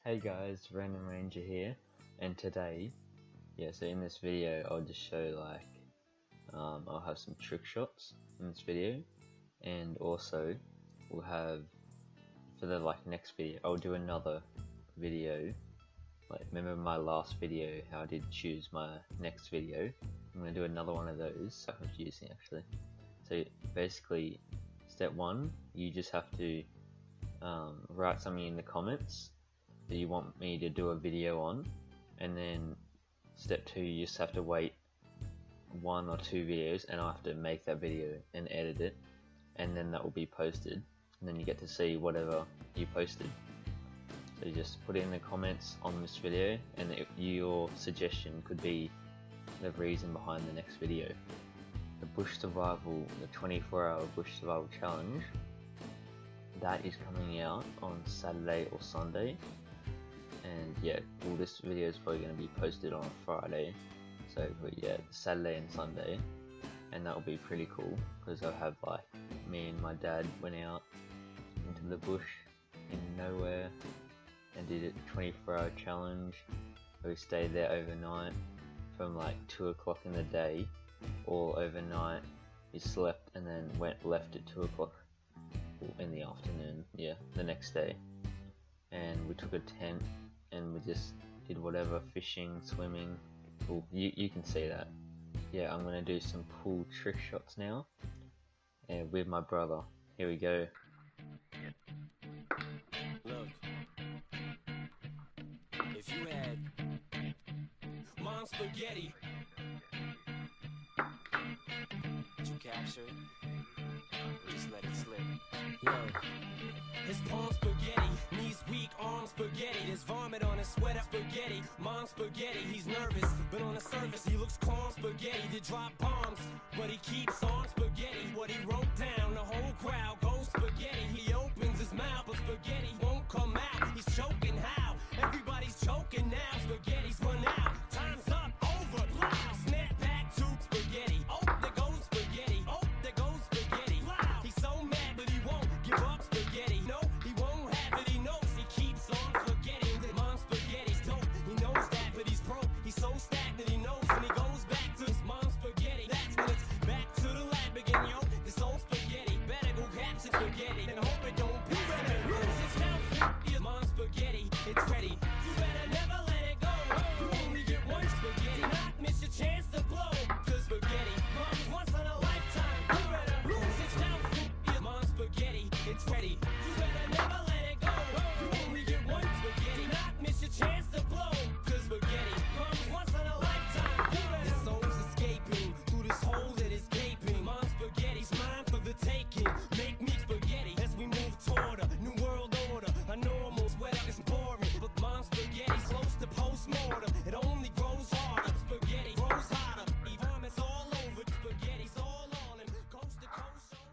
Hey guys, Random Ranger here, and today, so in this video I'll just show I'll have some trick shots in this video, and also we'll have, for the next video, I'll do another video, remember my last video, how I did choose my next video. I'm going to do another one of those, so confusing actually. So basically, step one, you just have to write something in the comments that you want me to do a video on, and then step two, you just have to wait 1 or 2 videos and I'll have to make that video and edit it, and then that will be posted, and then you get to see whatever you posted. So you just put it in the comments on this video, and your suggestion could be the reason behind the next video. The bush survival, the 24-hour bush survival challenge, that is coming out on Saturday or Sunday, and this video is probably going to be posted on Friday, so Saturday and Sunday, and that will be pretty cool because I'll have me and my dad went out into the bush in nowhere and did a 24-hour challenge. We stayed there overnight from 2 o'clock in the day, all overnight. We slept and then left at 2 o'clock in the afternoon, the next day, and we took a tent and we just did whatever, fishing, swimming. Cool. You can see that. I'm gonna do some cool trick shots now, and with my brother. Here we go. Look, if you had mom spaghetti, did you capture it? Or just let it slip? Yo, his palm spaghetti, knees weak, arms spaghetti. There's vomit on his sweater spaghetti. Mom spaghetti, he's nervous, but on the surface he looks calm spaghetti. To drop bombs, but he keeps on spaghetti. What he wrote down, the whole crowd goes spaghetti. He opens his mouth, but spaghetti won't come out. He's choking how? Everybody's choking now. Spaghetti's run out. Time's up, over, loud. Snap back to spaghetti. Oh, there goes spaghetti. Oh, there goes spaghetti. Loud. He's so mad, but he won't give up spaghetti. No, he won't have it. He knows he keeps on forgetting that mom's spaghetti's dope. He knows that, but he's broke. He's so stagnant. He knows when he goes back to his mom's spaghetti. That's when it's back to the lab again, yo. This old spaghetti better go capture spaghetti and hope it don't be better. Lose itself. Mom's spaghetti, it's ready. You better never let it go. You only get one spaghetti. Not miss your chance to blow. Cause spaghetti comes once in a lifetime. You better lose yourself. Mom's spaghetti, it's ready. You better never let it go. You only get one spaghetti. Not miss your chance to blow. Cause spaghetti comes once in a lifetime. His soul's escaping through this hole that is gaping. Mom's spaghetti's mine for the taking. Make me spaghetti as we move toward a new world order. A normal sweater is boring, but mom's spaghetti's close to post-mortem. It only grows harder. Spaghetti grows hotter. He vomits all over. Spaghetti's all on him. Coast to coast shows.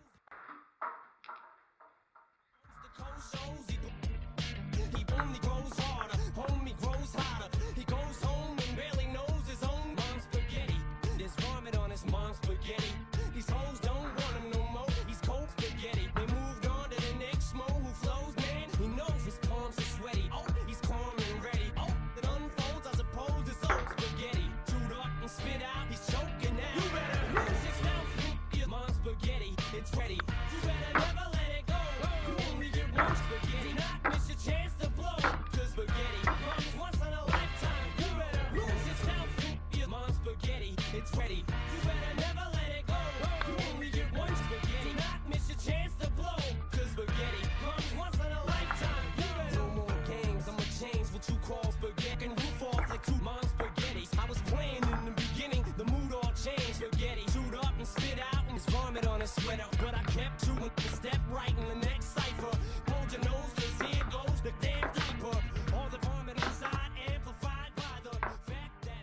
Coast to coast shows. He only grows harder. Homie grows hotter. He goes home and barely knows his own mom's spaghetti. There's vomit on his mom's spaghetti. These hoes don't want him no more. He's cold spaghetti. They moved on to the next mo who flows, man. He knows his palms are sweaty. Oh, he's calm and ready. Oh, it unfolds, I suppose it's old spaghetti. Chewed up and spit out, he's choking now. You better lose yourself. Your mom's spaghetti, it's ready. You better never let it go. You only get one spaghetti. Not miss your chance to blow. Cause spaghetti comes once in a lifetime. You better lose yourself. Your mom's spaghetti, it's ready. You better never let it go. You only get one spaghetti. Not miss your chance to blow. Cause spaghetti comes once in a lifetime. You better no more games, I'ma change what you call spaghetti. And roof off like 2 mom's spaghettis. I was playing in the beginning, the mood all changed. Spaghetti chewed up and spit out, and his vomit on his sweater. But I kept chewing the step right in the next cipher. Hold your nose, cause here goes the damn diaper. All the vomit inside amplified by the fact that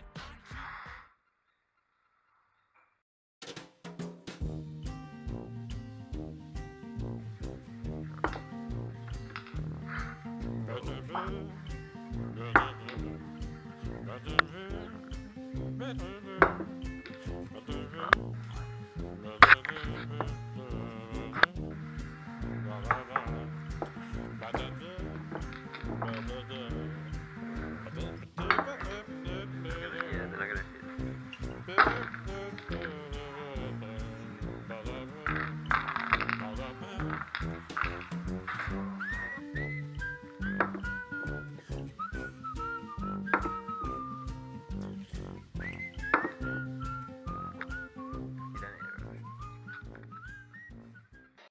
I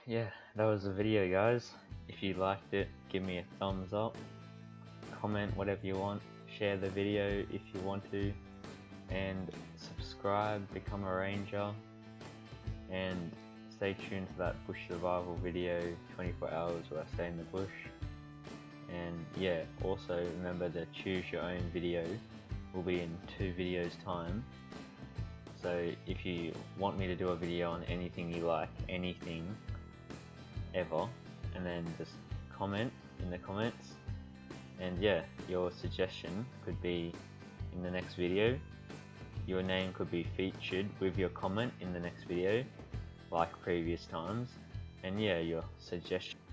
yeah, that was the video, guys. If you liked it, give me a thumbs up, comment whatever you want, share the video if you want to, and subscribe, become a ranger, and stay tuned to that bush survival video, 24 hours where I stay in the bush. And yeah, also remember the choose your own video will be in 2 videos time. So if you want me to do a video on anything you like, anything ever, and then just comment in the comments, and yeah, your suggestion could be in the next video. Your name could be featured with your comment in the next video, like previous times, and yeah, your suggestion